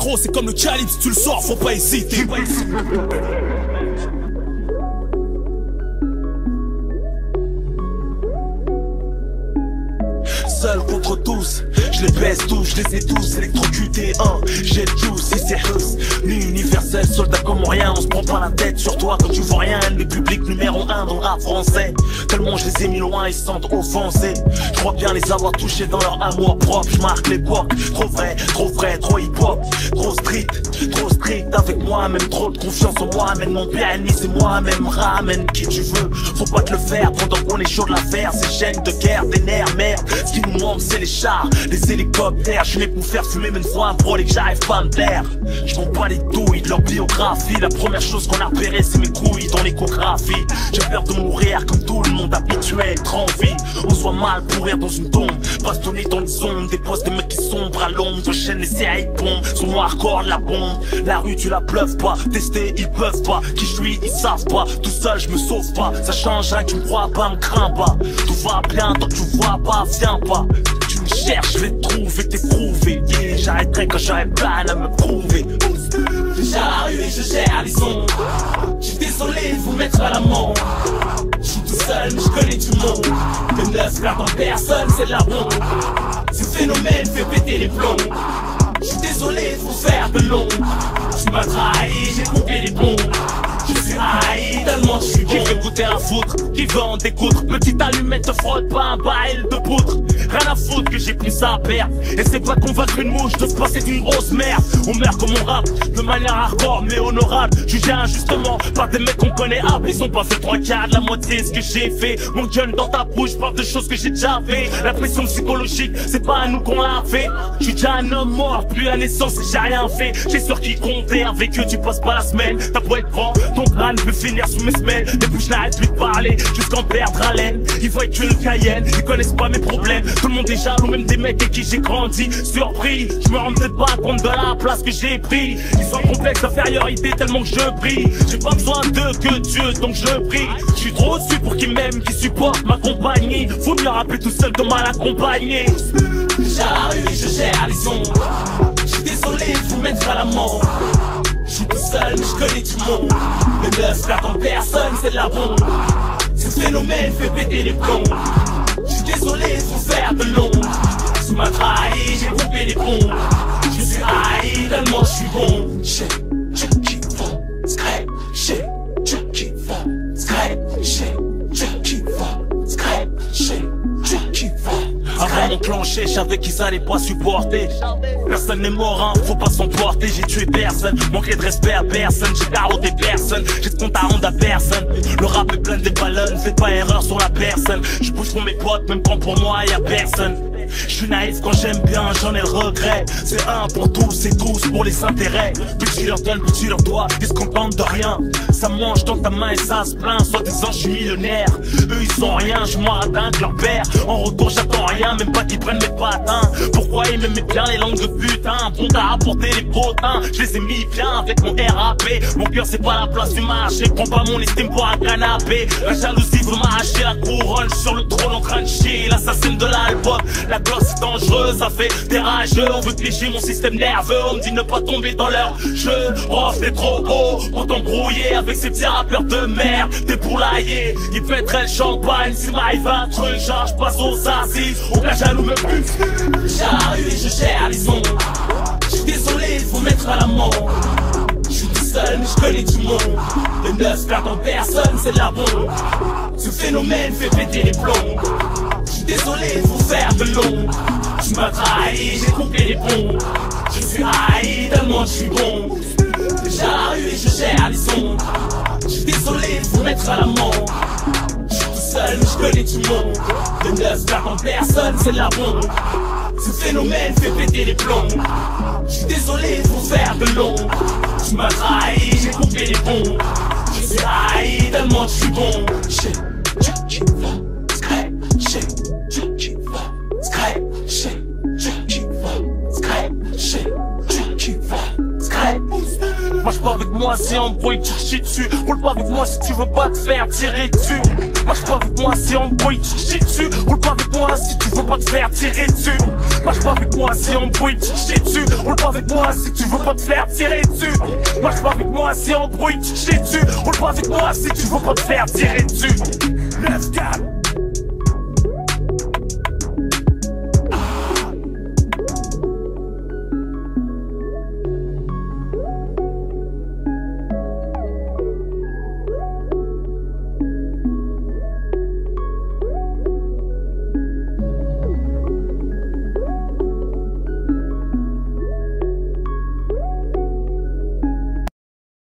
micro, c'est comme le calibre, si tu le sors, faut pas hésiter. Seul contre tous, je les baisse tous, je les ai tous électrocutés. J'ai le juice, si c'est Huss, ni universel, soldat comme rien. On se prend pas la tête sur toi quand tu vois rien. Les publics numéro 1 dans le rap français. Tellement je les ai mis loin, ils se sentent offensés. Je crois bien les avoir touchés dans leur amour propre. Je marque l'époque, trop vrai, trop hip hop. Trop strict avec moi-même. Trop de confiance en moi, amène mon piano, c'est moi-même. Ramène qui tu veux, faut pas te le faire pendant qu'on est chaud de l'affaire. Ces chaînes de guerre, des nerfs, merde. Ce qui nous manque c'est les chars, les hélicoptères. Je n'ai pour faire fumer même fois un pro et que j'arrive pas à me taire. Je m'en bats les douilles de leur biographie. La première chose qu'on a repéré c'est mes couilles dans l'échographie. J'ai peur de mourir comme tout le monde habitué à être en vie. On soit mal pourrir dans une tombe, bastonner dans les ondes. Des postes, des mecs qui sombrent à l'ombre. Chaîne les séries de bombes, sont moi hardcore la bombe. La rue tu la bluffes pas, tester ils peuvent pas. Qui je suis ils savent pas, tout seul je me sauve pas. Ça change rien, tu me crois pas, me crains pas. Tout va bien tant que tu vois pas, viens pas. Tu me cherches, je vais te trouver, t'éprouver. Yeah, j'arrêterai quand j'aurai plein à me prouver. Je gère la rue et je gère les ondes. J'suis désolé de vous mettre à l'amende. J'suis tout seul mais j'connais du monde. Le 9 perd en personne, c'est de la bombe. Ce phénomène fait péter les plombs. J'suis désolé de vous faire de l'ombre. Tu m'as trahi, j'ai coupé les bombes. Je suis haï tellement je suis bon. Qui veut goûter à foutre, qui veut en découdre. Petite allumette te frotte pas un baril de poutre. Rien à foutre que j'ai pris ça à perdre. Et c'est pas convaincre une mouche de se passer d'une grosse merde. On meurt comme on rappe, de manière hardcore mais honorable. Jugé injustement par des mecs qu'on connaît hable. Ils ont pas fait 3/4 de la moitié de ce que j'ai fait. Mon gun dans ta bouche parle de choses que j'ai déjà fait. La pression psychologique, c'est pas à nous qu'on l'a fait. J'suis déjà un homme mort, plus à naissance et j'ai rien fait. J'ai sur qui compter, avec eux tu passes pas la semaine. T'as beau être grand, ton crâne peut finir sous mes semelles. Les bouches n'arrêtent plus de parler, jusqu'en perdre haleine. Ils voient que le Cayenne, ils connaissent pas mes problèmes. Tout le monde est jaloux, même des mecs avec qui j'ai grandi. Surpris, je me rends peut-être pas compte de la place que j'ai pris. Ils sont complexes d'infériorité tellement que je brille. J'ai pas besoin d'eux que Dieu, donc je prie. Je suis trop au-dessus pour qu'ils m'aiment, qu'ils supportent ma compagnie. Faut me rappeler tout seul de mal accompagné. Je gère la rue et je gère les ondes. J'suis désolé de vous mettre à l'amende. J'suis tout seul mais j'connais du monde. Le 9 perd en personne, c'est de la bombe. Ce phénomène fait péter les plombs. J'suis désolé de vous faire de l'ombre. Tu m'as trahi, j'ai coupé les ponts. Je suis haï tellement je suis bon. Je kiffe, scrape, je kiffe, scrape, je kiffe, scrape, je kiffe. Avant mon plancher, je savais qu'ils allaient pas supporter. Personne n'est mort, hein, faut pas s'emporter. J'ai tué personne, manqué de respect à personne. J'ai carotté personne, j'ai de compte à rendre à personne. Le rap est plein de ballons, fais pas erreur sur la personne. Je bouge pour mes potes, même quand pour moi y'a personne. Je suis naïf quand j'aime bien, j'en ai le regret. C'est un pour tous et tous pour les intérêts. Plus tu leur donnes, plus tu leur dois, ils se contentent de rien. Ça mange dans ta main et ça se plaint. Soit disant je suis millionnaire, eux ils sont rien, je m'en radin que leur père. En retour j'attends rien, même pas qu'ils prennent mes patins. Pourquoi ils m'aimaient bien les langues de putain. Bon t'as apporté les potins, je les ai mis bien avec mon RAP. Mon cœur c'est pas la place du marché, prends pas mon estime pour un canapé. La jalousie veut m'arracher la couronne, je suis sur le trône en train de chier. L'assassine de l'album, la gloire c'est dangereux, ça fait des rageux. On veut piéger mon système nerveux, on me dit ne pas tomber dans leur jeu. Oh t'es trop beau pour t'embrouiller avec ces petits rappeurs de merde. T'es poulailler, ils pèteraient le champagne. Si m'arrive un truc, genre je passe aux assises. Aucun jaloux me pue. Je gère la rue et je gère les ondes. J'suis désolé de vous mettre à l'amende. J'suis tout seul mais j'connais du monde. Le 9 perd en personne, c'est de la bombe. Ce phénomène fait péter les plombs. J'suis désolé de vous faire de l'ombre. Tu m'as trahi, j'ai coupé les ponts. Je suis haï tellement je suis bon. Je gère la rue et je gère les ondes. J'suis désolé de vous mettre à l'amende. J'suis tout seul mais j'connais du monde. Le 9 perd en personne, c'est de la bombe. Ce phénomène fait péter les plombs. J'suis désolé de vous faire de l'ombre. Tu m'as trahi, j'ai coupé les ponts. Je suis haï tellement je suis bon. Marche pas avec moi si on me brûle, tu chies dessus. Roule pas avec moi si tu veux pas te faire tirer dessus. Marche pas avec moi si on me brûle, tu chies dessus. Roule pas avec moi si tu veux pas te faire tirer dessus. Marche pas avec moi moi si on bruit te chier dessus. Roule pas avec moi si tu veux pas te faire tirer dessus. Marche pas avec moi si on bruit te chier dessus. Roule pas avec moi si tu veux pas te faire tirer dessus. 9-4